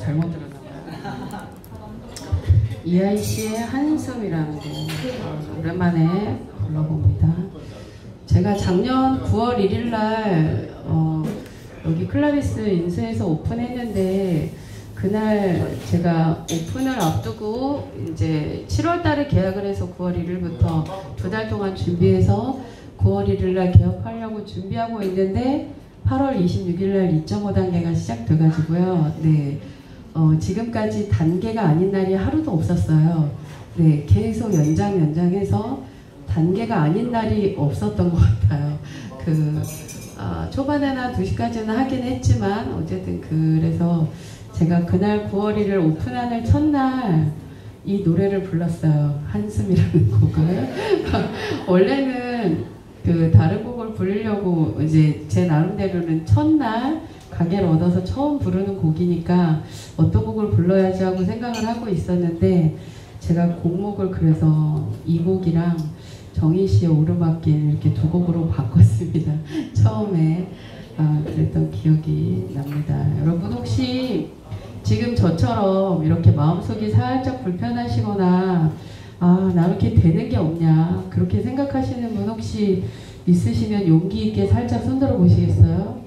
잘못 들었나 봐요. 이하이씨의 한숨이라는 곡 오랜만에 불러봅니다. 제가 작년 9월 1일 날 여기 클라비스 인수에서 오픈했는데 그날 제가 오픈을 앞두고 이제 7월 달에 계약을 해서 9월 1일부터 2달 동안 준비해서 9월 1일 날 개업하려고 준비하고 있는데 8월 26일 날 2.5단계가 시작돼가지고요. 네, 지금까지 단계가 아닌 날이 하루도 없었어요. 네, 계속 연장해서 단계가 아닌 날이 없었던 것 같아요. 초반에나 2시까지는 하긴 했지만 어쨌든 그래서 제가 그날 9월 1일 오픈하는 첫날 이 노래를 불렀어요. 한숨이라는 곡을. 원래는 다른 곡을 부르려고 이제 제 나름대로는 첫날 가게를 얻어서 처음 부르는 곡이니까 어떤 곡을 불러야지 하고 생각을 하고 있었는데 제가 곡목을 그래서 이 곡이랑 정희씨의 오르막길 이렇게 두 곡으로 바꿨습니다. 처음에 그랬던 기억이 납니다. 여러분 혹시 지금 저처럼 이렇게 마음속이 살짝 불편하시거나 나 이렇게 되는 게 없냐 그렇게 생각하시는 분 혹시 있으시면 용기 있게 살짝 손들어 보시겠어요?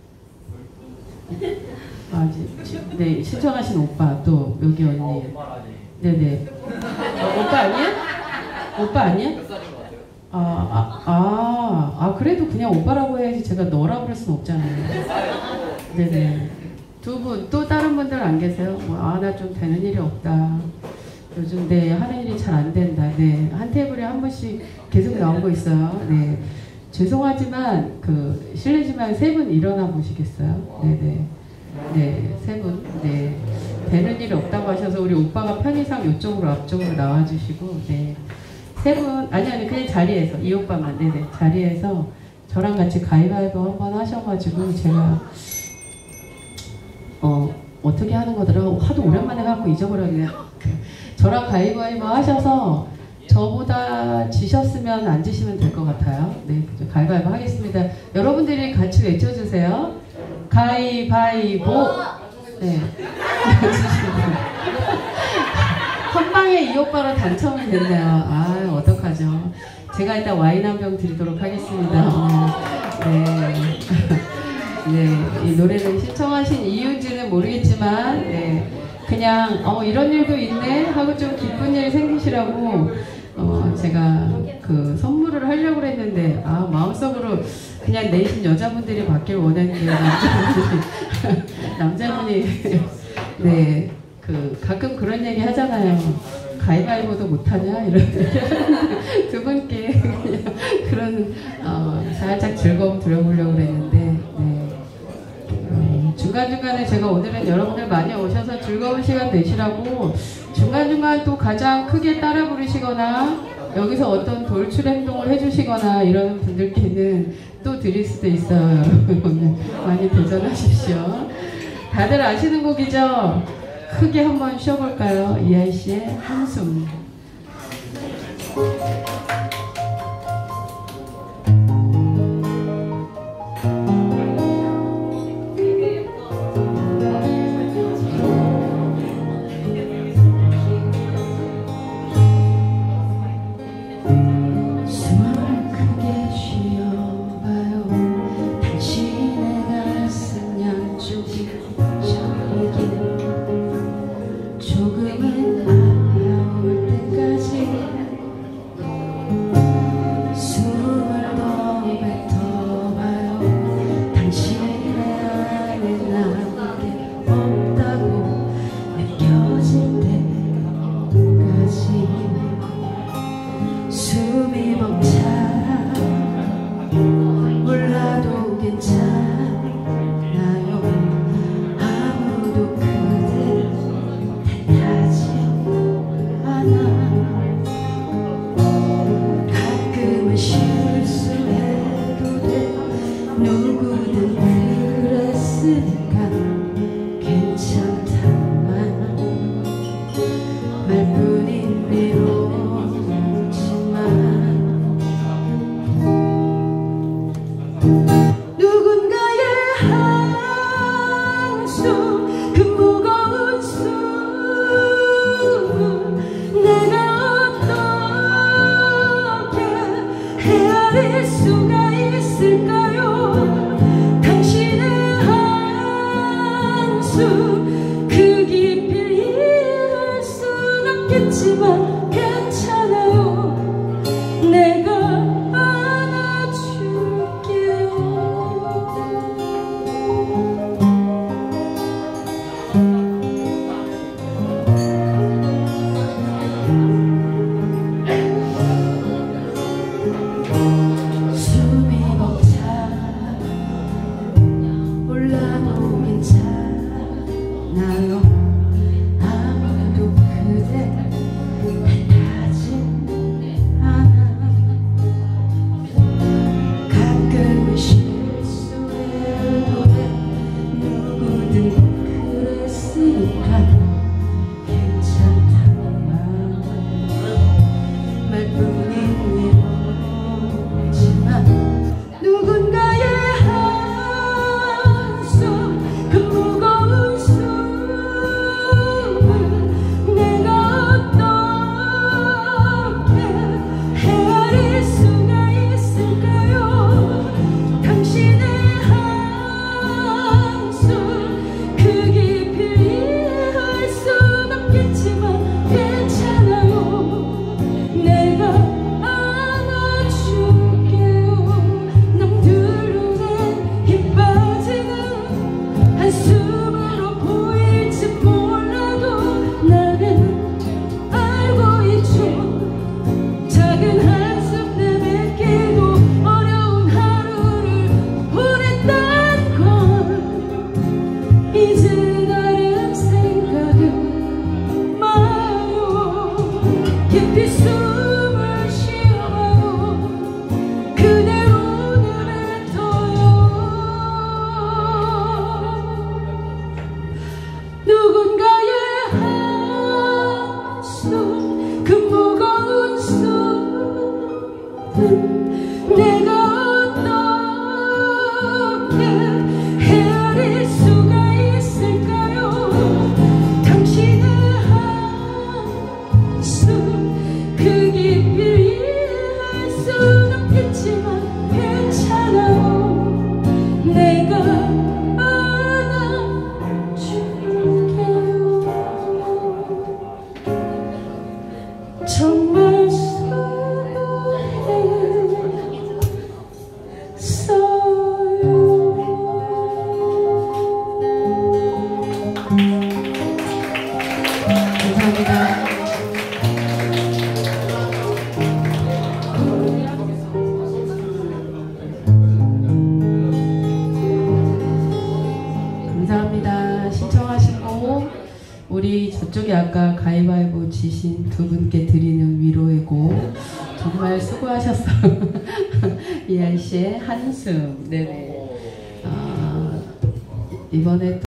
네, 신청하신 오빠 또 여기 언니. 네네. 오빠 아니야? 오빠 아니야? 그래도 그냥 오빠라고 해야지 제가 너라고 그럴 순 없잖아요. 네네. 두 분, 또 다른 분들 안 계세요? 나 좀 되는 일이 없다. 요즘 네, 하는 일이 잘 안 된다. 네, 한 테이블에 한 분씩 계속 나오고 있어요. 네. 죄송하지만, 실례지만 세 분 일어나 보시겠어요? 네네. 네, 세 분. 네. 되는 일이 없다고 하셔서 우리 오빠가 편의상 이쪽으로 앞쪽으로 나와주시고, 네. 세 분, 아니, 그냥 자리에서, 이 오빠만, 네네. 자리에서 저랑 같이 가위바위보 한번 하셔가지고, 제가, 어떻게 하는 거더라고. 하도 오랜만에 갖고 잊어버렸네요. 저랑 가위바위보 하셔서 저보다 지셨으면 앉으시면 될 것 같아요. 네, 가위바위보 하겠습니다. 여러분들이 같이 외쳐주세요. 가위바위보. 네. 한 방에 이 오빠로 당첨이 됐네요. 어떡하죠. 제가 일단 와인 한 병 드리도록 하겠습니다. 네. 네, 이 노래를 신청하신 이유인지는 모르겠지만, 네, 그냥 이런 일도 있네 하고 좀 기쁜 일이 생기시라고 제가 선물을 하려고 했는데 마음속으로 그냥 내신 여자분들이 받길 원했는데 남자분이 네, 가끔 그런 얘기 하잖아요. 가위바위보도 못하냐 이런 두 분께 그냥 그런 살짝 즐거움 드려보려고 그랬는데 네. 중간중간에 제가 오늘은 여러분들 많이 오셔서 즐거운 시간 되시라고 중간중간 또 가장 크게 따라 부르시거나 여기서 어떤 돌출 행동을 해주시거나 이런 분들께는 또 드릴 수도 있어요. 여러분 많이 도전하십시오. 다들 아시는 곡이죠? 크게 한번 쉬어볼까요? 이하이씨의 한숨. 조금은 아파올 때 한숨 그 깊이를 이해할 순 없겠지만 괜찮아요. 내가 안아줄게요. 숨이 벅차 올라도 괜찮아요. 아무도 그대 탓하지 않아. 가끔은 실수해도 돼. 누구든 그랬으니까 괜찮다는 말뿐인 위로지만 누군가의 한숨 그 무거운 숨을 내가 어떻게 헤아릴 수가 있을까요? 당신의 한숨 그 깊이를 이해할 순 없겠지만 괜찮아요. 내가 안아줄게요. 남들 눈에 힘 빠지는 한숨으로 보일지 몰라도 나는 알고 있죠. 작은 한숨 내뱉기도 어려운 하루를 보냈다는 걸. 이제 다른 생각은 마요. 깊이 숨을 쉬어봐요. 그대로 내뱉어요. 누군가의 한숨 그 무거운 숨은 내가 어떻게 헤아릴 수가 있을까요? 당신의 한숨 그 깊이를 이해할 순 없겠지만 괜찮아요. 내가 안아줄게요. 정말 감사합니다. 감사합니다. 신청하신 곡 우리 저쪽에 아까 가위바위보 지신 두 분께 드리는 위로의 곡 정말 수고하셨어요. 이한 씨의 한숨. 네네. 이번에